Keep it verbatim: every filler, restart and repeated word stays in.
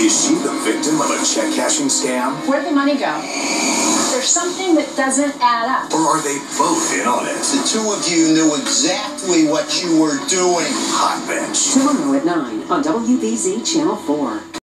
Is she the victim of a check-cashing scam? Where'd the money go? There's something that doesn't add up. Or are they both in on it? The two of you knew exactly what you were doing. Hot Bench. Tomorrow at nine on W B Z Channel four.